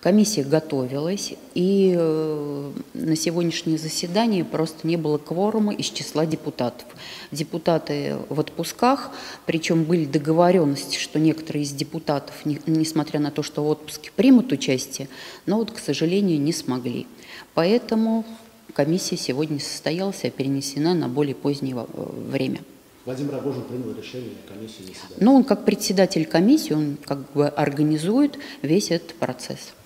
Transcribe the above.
Комиссия готовилась, и на сегодняшнее заседание просто не было кворума из числа депутатов. Депутаты в отпусках, причем были договоренности, что некоторые из депутатов, несмотря на то, что в отпуске примут участие, но вот, к сожалению, не смогли. Поэтому комиссия сегодня состоялась, а перенесена на более позднее время. Владимир Рогожин принял решение, комиссии заседания. Но он как председатель комиссии, он как бы организует весь этот процесс.